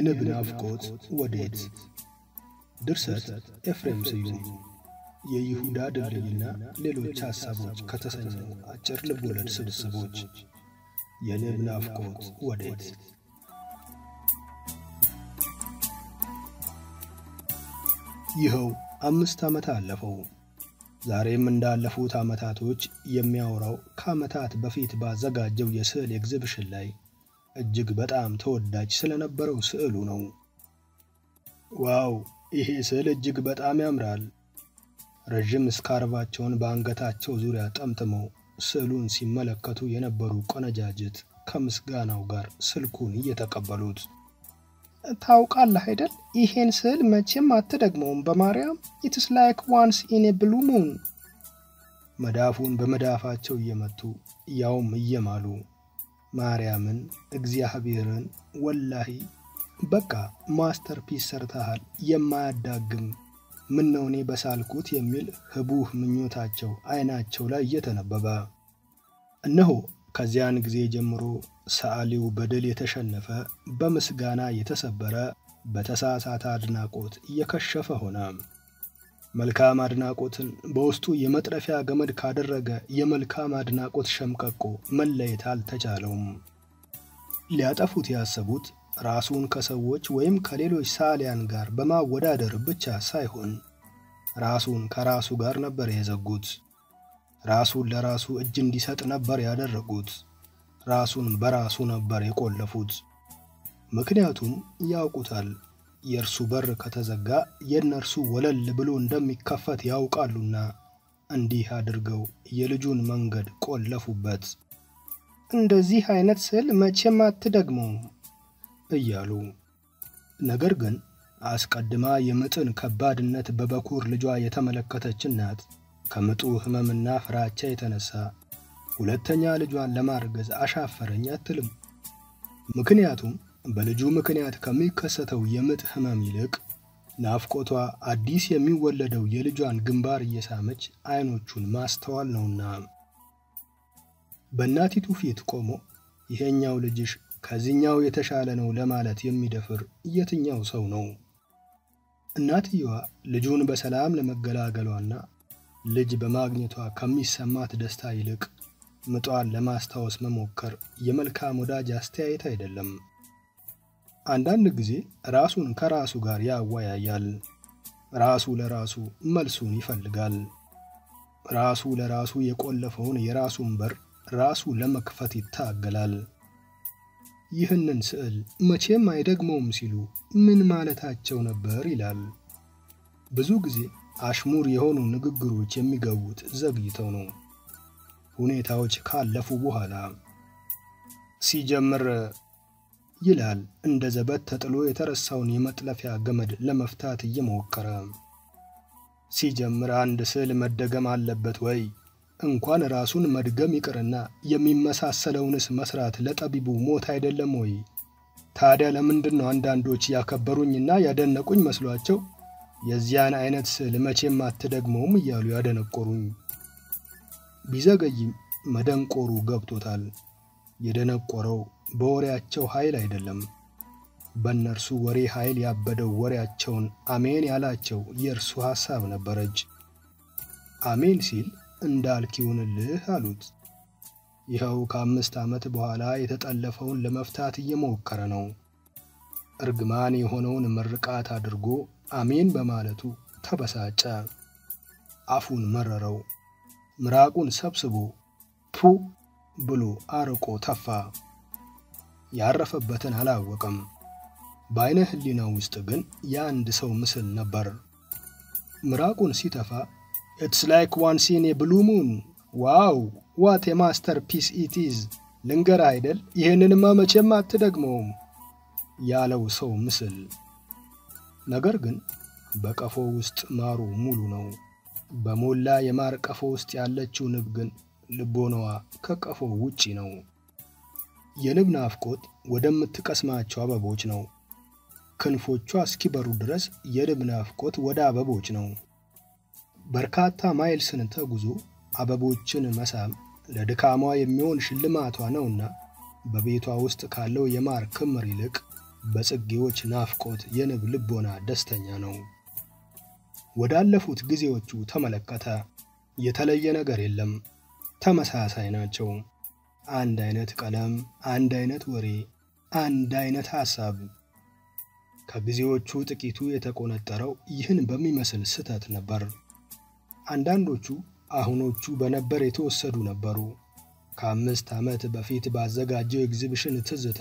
የንብ ናፍቆት ወዴት? ድርሰት ኤፍሬም ስዩም። የይሁዳ ድልድይና ሌሎች ሐሳቦች ከተሰኘው አጭር ልቦለድ ስብስቦች። የንብ ናፍቆት ወዴት? ይኸው 5 ዓመት አለፈው። ዛሬም እንዳለፉት ዓመታቶች የሚያወራው ከዓመታት በፊት ባዘጋጀው የስዕል ኤግዚቢሽን ላይ እጅግ በጣም ተወዳጅ ስለነበረው ስዕሉ ነው። ዋው! ይሄ ስዕል እጅግ በጣም ያምራል። ረጅም ስካርቫቸውን በአንገታቸው ዙሪያ ጠምጥመው ስዕሉን ሲመለከቱ የነበሩ ቆነጃጅት ከምስጋናው ጋር ስልኩን እየተቀበሉት። ታውቃለህ አይደል? ይሄን ስዕል መቼም አትደግመውም በማርያም it's like once in a blue moon። መዳፉን በመዳፋቸው እየመቱ ያውም እየማሉ ማርያምን እግዚአብሔርን ወላሂ በቃ ማስተርፒስ ሰርተሃል የማያዳግም ምን ነው እኔ በሳልኩት የሚል ህቡህ ምኞታቸው አይናቸው ላይ እየተነበበ እነሆ ከዚያን ጊዜ ጀምሮ ሰዓሊው በድል የተሸነፈ በምስጋና የተሰበረ በተሳሳተ አድናቆት እየከሸፈ ሆነ። መልካም አድናቆትን በውስጡ የመጥረፊያ ገመድ ካደረገ የመልካም አድናቆት ሸምቀቆ መለየት አልተቻለውም። ሊያጠፉት ያሰቡት ራሱን ከሰዎች ወይም ከሌሎች ሰዓሊያን ጋር በማወዳደር ብቻ ሳይሆን ራሱን ከራሱ ጋር ነበር የዘጉት። ራሱን ለራሱ እጅ እንዲሰጥ ነበር ያደረጉት። ራሱን በራሱ ነበር የቆለፉት። ምክንያቱም ያውቁታል የእርሱ በር ከተዘጋ የነርሱ ወለል ብሎ እንደሚከፈት ያውቃሉና እንዲህ አድርገው የልጁን መንገድ ቆለፉበት። እንደዚህ አይነት ስዕል መቼም አትደግመውም እያሉ ነገር ግን አስቀድማ የምጥን ከባድነት በበኩር ልጇ የተመለከተች እናት ከምጡ ህመምና ፍራቻ የተነሳ ሁለተኛ ልጇን ለማርገዝ አሻፈረኝ አትልም። ምክንያቱም በልጁ ምክንያት ከሚከሰተው የምጥ ህመም ይልቅ ናፍቆቷ አዲስ የሚወለደው የልጇን ግንባር እየሳመች አይኖቹን ማስተዋል ነውና። በእናቲቱ ፊት ቆሞ ይሄኛው ልጅሽ ከዚህኛው የተሻለ ነው ለማለት የሚደፍር የትኛው ሰው ነው? እናትየዋ ልጁን በሰላም ለመገላገሏና ልጅ በማግኘቷ ከሚሰማት ደስታ ይልቅ ምጧን ለማስታወስ መሞከር የመልካም ወዳጅ አስተያየት አይደለም። አንዳንድ ጊዜ ራሱን ከራሱ ጋር ያወያያል። ራሱ ለራሱ መልሱን ይፈልጋል። ራሱ ለራሱ የቆለፈውን የራሱን በር ራሱ ለመክፈት ይታገላል። ይህንን ስዕል መቼም አይደግመውም ሲሉ ምን ማለታቸው ነበር ይላል። ብዙ ጊዜ አሽሙር የሆኑ ንግግሮች የሚገቡት ዘግይተው ነው። ሁኔታዎች ካለፉ በኋላ ሲጀምር ይላል እንደ ዘበት ተጥሎ የተረሳውን የመጥለፊያ ገመድ ለመፍታት እየሞከረ። ሲጀምር አንድ ስዕል መደገም አለበት ወይ? እንኳን ራሱን መድገም ይቅርና የሚመሳሰለውንስ መስራት ለጠቢቡ ሞት አይደለም ወይ? ታዲያ ለምንድነው አንዳንዶች ያከበሩኝና ያደነቁኝ መስሏቸው የዚያን አይነት ስዕል መቼም አትደግመውም እያሉ ያደነቆሩኝ? ቢዘገይም መደንቆሩ ገብቶታል። የደነቆረው በወሬያቸው ኃይል አይደለም። በእነርሱ ወሬ ኃይል ያበደው ወሬያቸውን አሜን ያላቸው የእርሱ ሐሳብ ነበረች። አሜን ሲል እንዳልክ ይሁንልህ አሉት። ይኸው ከ5 ዓመት በኋላ የተጠለፈውን ለመፍታት እየሞከረ ነው። እርግማን የሆነውን ምርቃት አድርጎ አሜን በማለቱ ተበሳጨ። አፉን መረረው። ምራቁን ሰብስቦ ፑ ብሎ አርቆ ተፋ። ያረፈበትን አላወቀም። በአይነ ህሊናው ውስጥ ግን የአንድ ሰው ምስል ነበር። ምራቁን ሲተፋ it's like once in a blue moon wow what a masterpiece it is ልንገር አይደል ይሄንንማ መቼም አትደግመውም ያለው ሰው ምስል። ነገር ግን በቀፎ ውስጥ ማሩ ሙሉ ነው። በሞላ የማር ቀፎ ውስጥ ያለችው ንብ ግን ልቦናዋ ከቀፎ ውጪ ነው። የንብ ናፍቆት ወደምትቀስማቸው አበቦች ነው። ክንፎቿ እስኪበሩ ድረስ የንብ ናፍቆት ወደ አበቦች ነው። በርካታ ማይልስን ተጉዞ አበቦችን መሳም ለድካሟ የሚሆን ሽልማቷ ነውና በቤቷ ውስጥ ካለው የማር ክምር ይልቅ በጽጌዎች ናፍቆት የንብ ልቦና ደስተኛ ነው። ወዳለፉት ጊዜዎቹ ተመለከተ። የተለየ ነገር የለም። ተመሳሳይ ናቸው። አንድ አይነት ቀለም፣ አንድ አይነት ወሬ፣ አንድ አይነት ሐሳብ። ከጊዜዎቹ ጥቂቱ የተቆነጠረው ይህን በሚመስል ስህተት ነበር። አንዳንዶቹ አሁኖቹ በነበር የተወሰዱ ነበሩ። ከ5 ዓመት በፊት ባዘጋጀው ኤግዚቢሽን ትዝታ።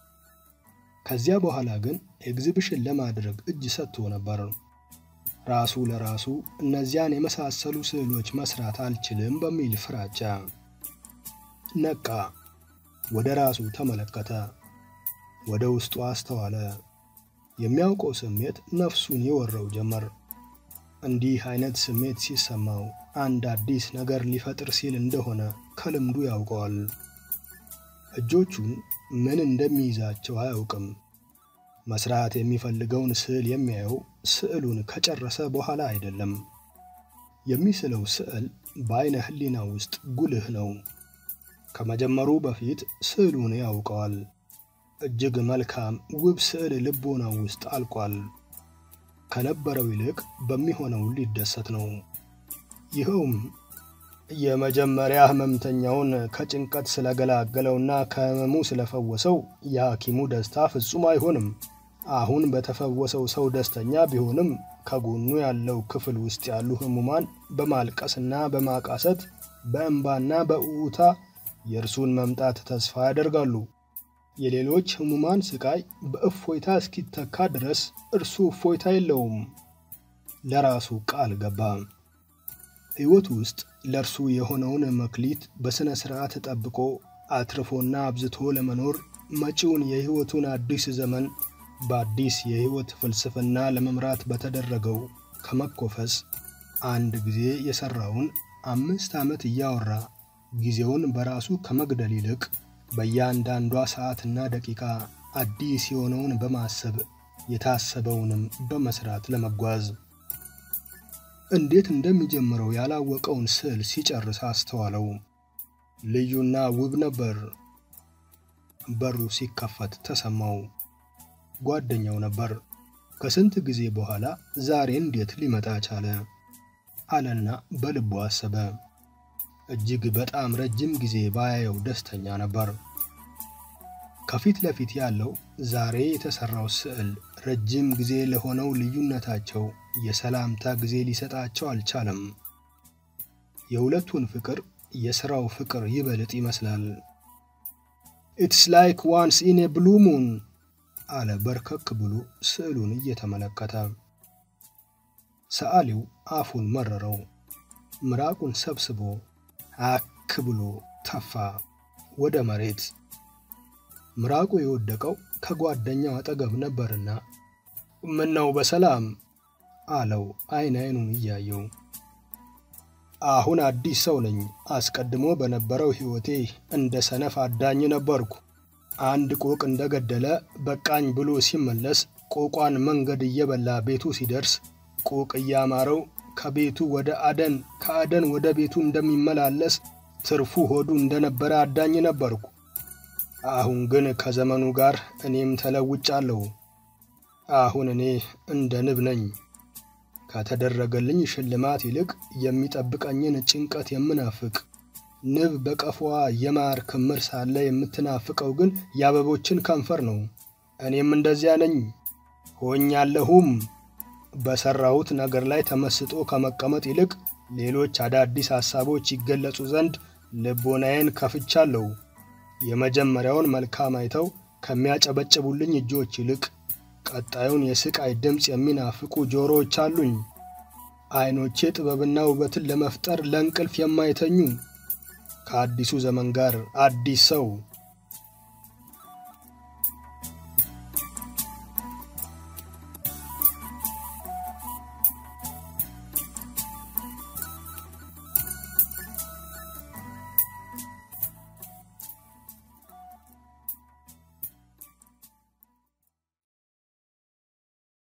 ከዚያ በኋላ ግን ኤግዚቢሽን ለማድረግ እጅ ሰጥቶ ነበር። ራሱ ለራሱ እነዚያን የመሳሰሉ ስዕሎች መስራት አልችልም በሚል ፍራቻ ነቃ። ወደ ራሱ ተመለከተ። ወደ ውስጡ አስተዋለ። የሚያውቀው ስሜት ነፍሱን ይወረው ጀመር። እንዲህ አይነት ስሜት ሲሰማው አንድ አዲስ ነገር ሊፈጥር ሲል እንደሆነ ከልምዱ ያውቀዋል። እጆቹን ምን እንደሚይዛቸው አያውቅም። መስራት የሚፈልገውን ስዕል የሚያየው ስዕሉን ከጨረሰ በኋላ አይደለም። የሚስለው ስዕል በአይነ ህሊና ውስጥ ጉልህ ነው። ከመጀመሩ በፊት ስዕሉን ያውቀዋል። እጅግ መልካም ውብ ስዕል ልቦናው ውስጥ አልቋል። ከነበረው ይልቅ በሚሆነው ሊደሰት ነው። ይኸውም የመጀመሪያ ህመምተኛውን ከጭንቀት ስለገላገለውና ከህመሙ ስለፈወሰው የሐኪሙ ደስታ ፍጹም አይሆንም። አሁን በተፈወሰው ሰው ደስተኛ ቢሆንም ከጎኑ ያለው ክፍል ውስጥ ያሉ ህሙማን በማልቀስና በማቃሰት በእንባና በኡኡታ የእርሱን መምጣት ተስፋ ያደርጋሉ። የሌሎች ህሙማን ስቃይ በእፎይታ እስኪተካ ድረስ እርሱ እፎይታ የለውም። ለራሱ ቃል ገባ። ሕይወት ውስጥ ለርሱ የሆነውን መክሊት በስነ ስርዓት ጠብቆ አትርፎና አብዝቶ ለመኖር መጪውን የሕይወቱን አዲስ ዘመን በአዲስ የሕይወት ፍልስፍና ለመምራት በተደረገው ከመኮፈስ አንድ ጊዜ የሰራውን 5 ዓመት እያወራ ጊዜውን በራሱ ከመግደል ይልቅ በእያንዳንዷ ሰዓትና ደቂቃ አዲስ የሆነውን በማሰብ የታሰበውንም በመስራት ለመጓዝ እንዴት እንደሚጀምረው ያላወቀውን ስዕል ሲጨርስ አስተዋለው። ልዩና ውብ ነበር። በሩ ሲከፈት ተሰማው። ጓደኛው ነበር። ከስንት ጊዜ በኋላ ዛሬ እንዴት ሊመጣ ቻለ አለና በልቡ አሰበ። እጅግ በጣም ረጅም ጊዜ ባያየው ደስተኛ ነበር። ከፊት ለፊት ያለው ዛሬ የተሰራው ስዕል ረጅም ጊዜ ለሆነው ልዩነታቸው የሰላምታ ጊዜ ሊሰጣቸው አልቻለም። የሁለቱን ፍቅር የሥራው ፍቅር ይበልጥ ይመስላል። It's like once in a blue moon አለ በርከክ ብሎ ስዕሉን እየተመለከተ። ሰዓሊው አፉን መረረው። ምራቁን ሰብስቦ አክ ብሎ ተፋ ወደ መሬት። ምራቁ የወደቀው ከጓደኛው አጠገብ ነበርና ምን ነው በሰላም አለው አይኑን እያየው። አሁን አዲስ ሰው ነኝ። አስቀድሞ በነበረው ሕይወቴ እንደ ሰነፍ አዳኝ ነበርኩ። አንድ ቆቅ እንደገደለ በቃኝ ብሎ ሲመለስ ቆቋን መንገድ እየበላ ቤቱ ሲደርስ ቆቅ ያማረው ከቤቱ ወደ አደን ከአደን ወደ ቤቱ እንደሚመላለስ ትርፉ ሆዱ እንደነበረ አዳኝ ነበርኩ። አሁን ግን ከዘመኑ ጋር እኔም ተለውጫለሁ። አሁን እኔ እንደ ንብ ነኝ። ከተደረገልኝ ሽልማት ይልቅ የሚጠብቀኝን ጭንቀት የምናፍቅ ንብ በቀፏ የማር ክምር ሳለ የምትናፍቀው ግን ያበቦችን ከንፈር ነው። እኔም እንደዚያ ነኝ ሆኛለሁም። በሰራሁት ነገር ላይ ተመስጦ ከመቀመጥ ይልቅ ሌሎች አዳዲስ ሐሳቦች ይገለጹ ዘንድ ልቦናዬን ከፍቻለሁ። የመጀመሪያውን መልካም አይተው ከሚያጨበጭቡልኝ እጆች ይልቅ ቀጣዩን የስቃይ ድምጽ የሚናፍቁ ጆሮዎች አሉኝ። አይኖቼ ጥበብና ውበትን ለመፍጠር ለእንቅልፍ የማይተኙ ከአዲሱ ዘመን ጋር አዲስ ሰው።